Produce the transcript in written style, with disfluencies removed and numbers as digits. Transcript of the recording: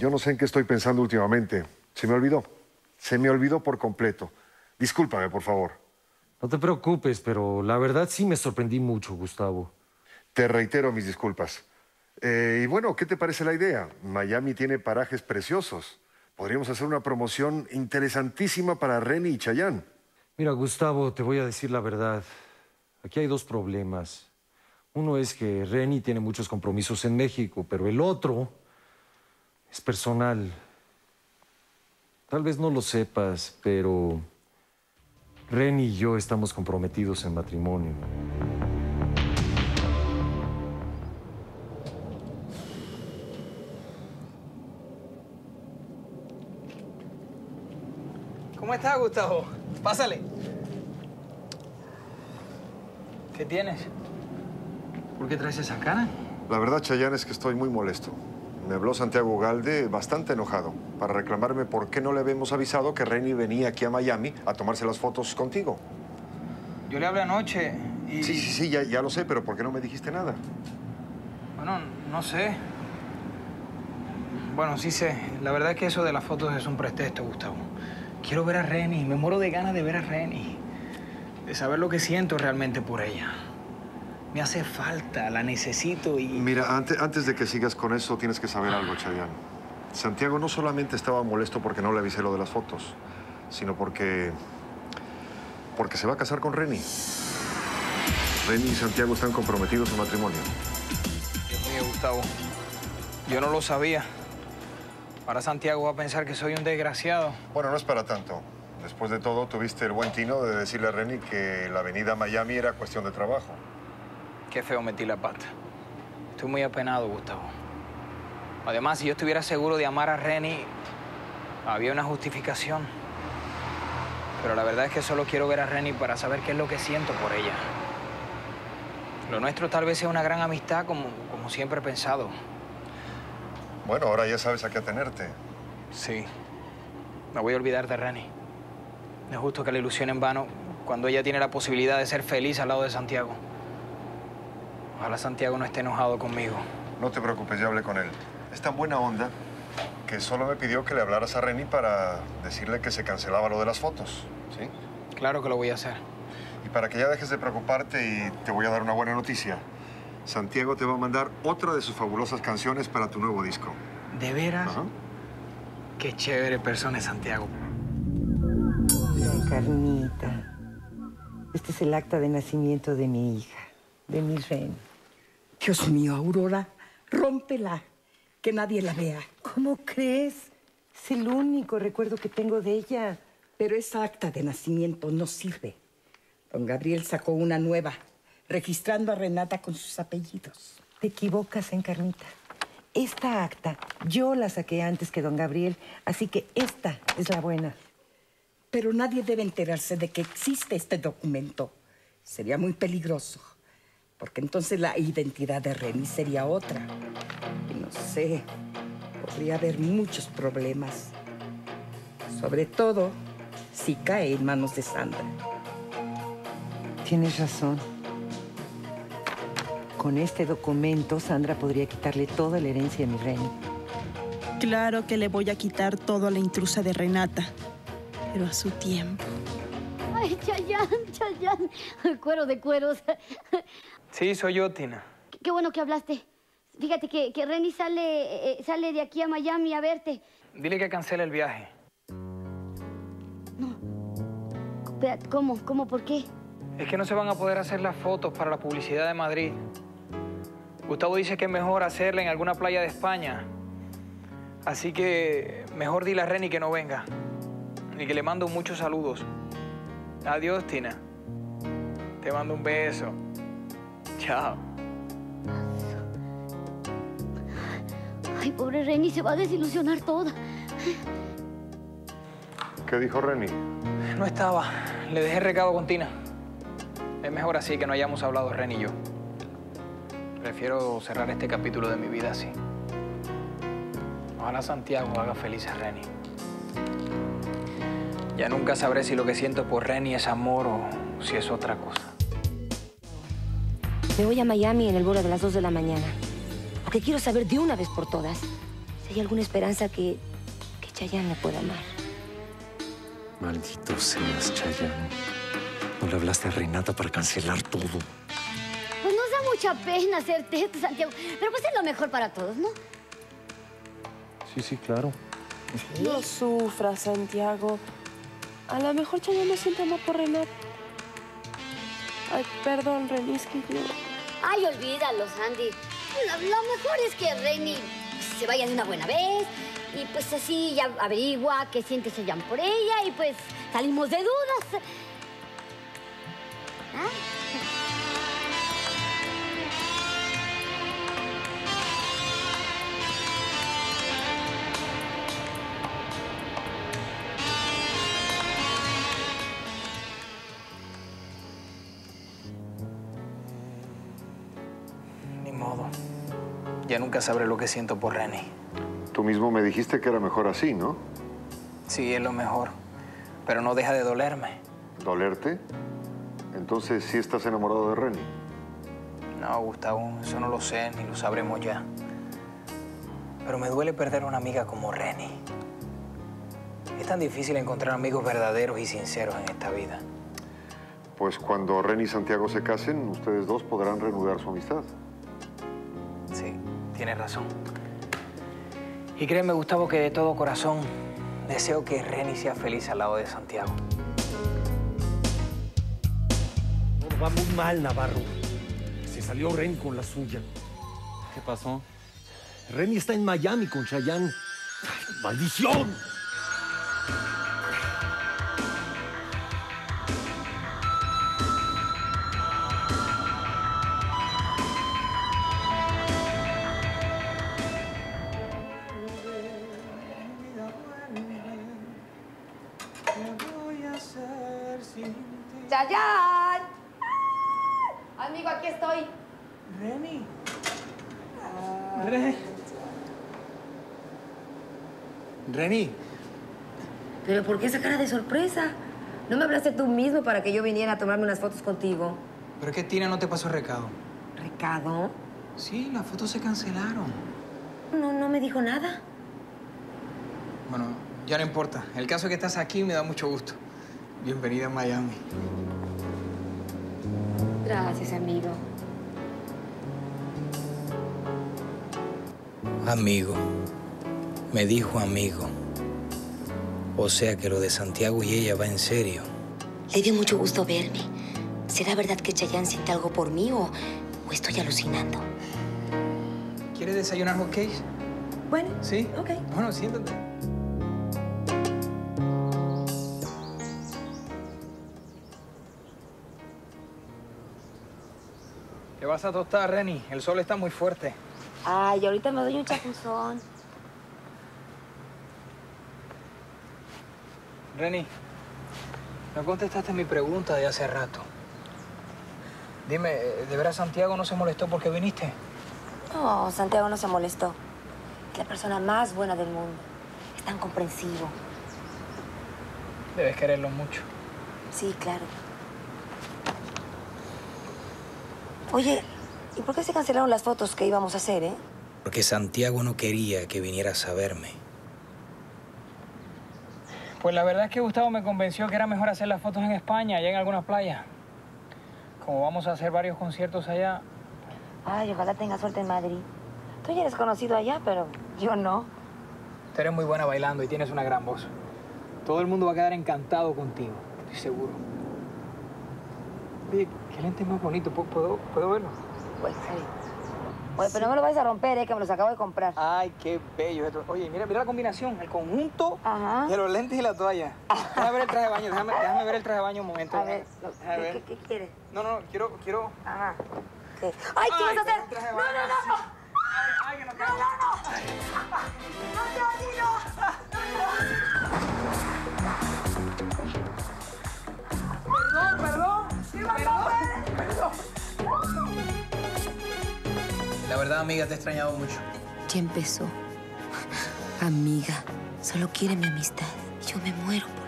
yo no sé en qué estoy pensando últimamente. Se me olvidó. Se me olvidó por completo. Discúlpame, por favor. No te preocupes, pero la verdad sí me sorprendí mucho, Gustavo. Te reitero mis disculpas. Y bueno, ¿qué te parece la idea? Miami tiene parajes preciosos. Podríamos hacer una promoción interesantísima para Reni y Chayanne. Mira, Gustavo, te voy a decir la verdad. Aquí hay dos problemas. Uno es que Reni tiene muchos compromisos en México, pero el otro es personal. Tal vez no lo sepas, pero Reni y yo estamos comprometidos en matrimonio. ¿Cómo estás, Gustavo? Pásale. ¿Qué tienes? ¿Por qué traes esa cara? La verdad, Chayanne, es que estoy muy molesto. Me habló Santiago Ugalde bastante enojado para reclamarme por qué no le habíamos avisado que Reni venía aquí a Miami a tomarse las fotos contigo. Yo le hablé anoche y... Sí, ya lo sé, pero ¿por qué no me dijiste nada? Bueno, no sé. Bueno, sí sé. La verdad es que eso de las fotos es un pretexto, Gustavo. Quiero ver a Reni. Me muero de ganas de ver a Reni. De saber lo que siento realmente por ella. Me hace falta, la necesito y... Mira, antes de que sigas con eso, tienes que saber algo, Chayanne. Santiago no solamente estaba molesto porque no le avisé lo de las fotos, sino porque se va a casar con Reni. Reni y Santiago están comprometidos en matrimonio. Dios mío, Gustavo. Yo no lo sabía. Ahora Santiago va a pensar que soy un desgraciado. Bueno, no es para tanto. Después de todo, tuviste el buen tino de decirle a Reni que la avenida a Miami era cuestión de trabajo. Qué feo metí la pata. Estoy muy apenado, Gustavo. Además, si yo estuviera seguro de amar a Reni, había una justificación. Pero la verdad es que solo quiero ver a Reni para saber qué es lo que siento por ella. Lo nuestro tal vez sea una gran amistad, como siempre he pensado. Bueno, ahora ya sabes a qué atenerte. Sí. Me voy a olvidar de Reni. No es justo que la ilusione en vano cuando ella tiene la posibilidad de ser feliz al lado de Santiago. Ojalá Santiago no esté enojado conmigo. No te preocupes, ya hablé con él. Es tan buena onda que solo me pidió que le hablaras a Reni para decirle que se cancelaba lo de las fotos, ¿sí? Claro que lo voy a hacer. Y para que ya dejes de preocuparte y te voy a dar una buena noticia. Santiago te va a mandar otra de sus fabulosas canciones para tu nuevo disco. ¿De veras? Ajá. Qué chévere persona es Santiago. Ay, Carnita, este es el acta de nacimiento de mi hija, de mi Reni. Dios mío, Aurora, rómpela, que nadie la vea. ¿Cómo crees? Es el único recuerdo que tengo de ella. Pero esa acta de nacimiento no sirve. Don Gabriel sacó una nueva, registrando a Renata con sus apellidos. Te equivocas, Encarnita. Esta acta yo la saqué antes que don Gabriel, así que esta es la buena. Pero nadie debe enterarse de que existe este documento. Sería muy peligroso, porque entonces la identidad de Reni sería otra. Y no sé, podría haber muchos problemas. Sobre todo si cae en manos de Sandra. Tienes razón. Con este documento, Sandra podría quitarle toda la herencia a mi Reni. Claro que le voy a quitar todo a la intrusa de Renata, pero a su tiempo. Ay, Chayanne, cuero de cueros. Sí, soy yo, Tina. Qué bueno que hablaste. Fíjate que Reni sale de aquí a Miami a verte. Dile que cancele el viaje. No. Espérate, ¿cómo? ¿Por qué? Es que no se van a poder hacer las fotos para la publicidad de Madrid. Gustavo dice que es mejor hacerla en alguna playa de España. Así que mejor dile a Reni que no venga. Y que le mando muchos saludos. Adiós, Tina. Te mando un beso. Chao. Ay, pobre Reni, se va a desilusionar toda. ¿Qué dijo Reni? No estaba. Le dejé recado con Tina. Es mejor así que no hayamos hablado Reni y yo. Prefiero cerrar este capítulo de mi vida así. Ojalá Santiago haga feliz a Reni. Ya nunca sabré si lo que siento por Reni es amor o si es otra cosa. Me voy a Miami en el vuelo de las 2 de la mañana. Porque quiero saber de una vez por todas si hay alguna esperanza que Chayanne le pueda amar. Maldito seas, Chayanne. ¿No le hablaste a Renata para cancelar todo? Pues nos da mucha pena hacerte esto, Santiago. Pero pues es lo mejor para todos, ¿no? Sí, claro. No sufras, Santiago. A lo mejor Chayanne no siente amor por Renata. Ay, perdón, Reni, es que yo... Ay, olvídalo, Sandy. Lo mejor es que Reni se vaya de una buena vez y pues así ya averigua qué siente Chayanne por ella y pues salimos de dudas. ¿Ah? Ni modo. Ya nunca sabré lo que siento por Reni. Tú mismo me dijiste que era mejor así, ¿no? Sí, es lo mejor. Pero no deja de dolerme. ¿Dolerte? Entonces, ¿sí estás enamorado de Reni? No, Gustavo, eso no lo sé, ni lo sabremos ya. Pero me duele perder a una amiga como Reni. Es tan difícil encontrar amigos verdaderos y sinceros en esta vida. Pues cuando Reni y Santiago se casen, ustedes dos podrán reanudar su amistad. Sí, tienes razón. Y créeme, Gustavo, que de todo corazón deseo que Reni sea feliz al lado de Santiago. No, va muy mal, Navarro. Se salió Reni con la suya. ¿Qué pasó? Reni está en Miami con Chayanne. ¡Ay, ¡maldición! ¡Chayanne! Amigo, aquí estoy. Reni. Reni. ¿Pero por qué esa cara de sorpresa? ¿No me hablaste tú mismo para que yo viniera a tomarme unas fotos contigo? ¿Pero es que Tina no te pasó el recado? ¿Recado? Sí, las fotos se cancelaron. No me dijo nada. Bueno, ya no importa. El caso es que estás aquí me da mucho gusto. Bienvenida a Miami. Gracias, amigo. Amigo. Me dijo amigo. O sea que lo de Santiago y ella va en serio. Le dio mucho gusto verme. ¿Será verdad que Chayanne siente algo por mí o estoy alucinando? ¿Quieres desayunar hot cakes? Bueno. ¿Sí? Ok. Bueno, siéntate. ¿Qué vas a tostar, Reni? El sol está muy fuerte. Ay, ahorita me doy un chapuzón. Reni, no contestaste mi pregunta de hace rato. Dime, ¿de veras Santiago no se molestó porque viniste? No, Santiago no se molestó. Es la persona más buena del mundo. Es tan comprensivo. Debes quererlo mucho. Sí, claro. Oye, ¿y por qué se cancelaron las fotos que íbamos a hacer, Porque Santiago no quería que vinieras a verme. Pues la verdad es que Gustavo me convenció que era mejor hacer las fotos en España, allá en algunas playas. Como vamos a hacer varios conciertos allá. Ay, ojalá tenga suerte en Madrid. Tú ya eres conocido allá, pero yo no. Tú eres muy buena bailando y tienes una gran voz. Todo el mundo va a quedar encantado contigo, estoy seguro. Oye, qué lente más bonito. ¿Puedo verlo? Pues sí. Oye, pero no me lo vais a romper, que me los acabo de comprar. Ay, qué bello esto. Oye, mira la combinación, el conjunto de los lentes y la toalla. Déjame ver el traje de baño, déjame ver el traje de baño un momento. A ver, ¿qué quieres? No, quiero... Ajá. ¿Qué? ¡Ay, qué vas a hacer! ¡No! ¡Ay, que no caiga! Perdón. La verdad, amiga, te he extrañado mucho. Ya empezó. Amiga, solo quiere mi amistad. Yo me muero por